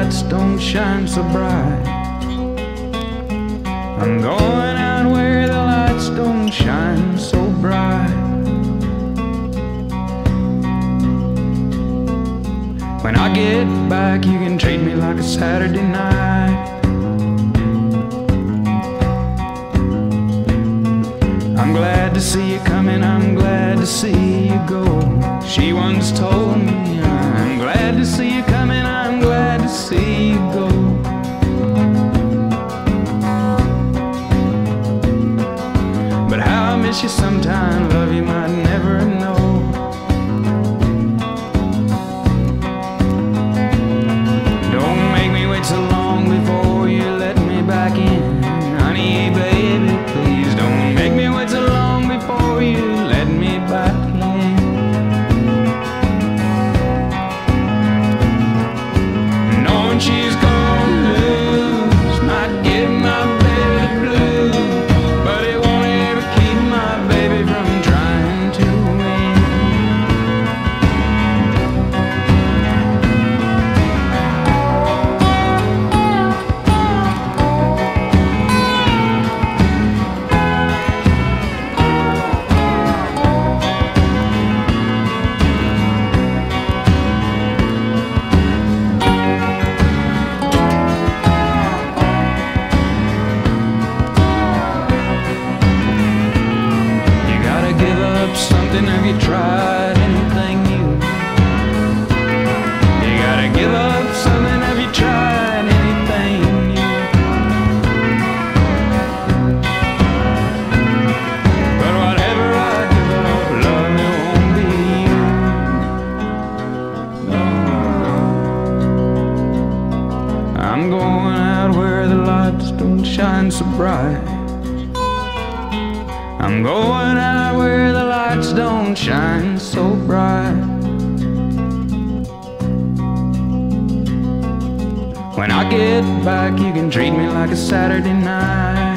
lights don't shine so bright. I'm going out where the lights don't shine so bright. When I get back, you can treat me like a Saturday night. I'm glad to see you coming, I'm glad to see you go. She once told me, I'm glad to see you coming, I'm glad to see you go. But how I miss you sometimes, love, you might never know. Don't make me wait so long before you let me back in. Honey, baby, please don't make me wait so long before you let me back in. Knowing she's gonna lose might give my baby the blues, but it won't ever keep my baby from trying to win. Something, have you tried anything new? You gotta give up something, have you tried anything new? But whatever I give up, love, it won't be you. No, no. I'm going out where the lights don't shine so bright. I'm going out where the lights don't shine so bright. When I get back, you can treat me like a Saturday night.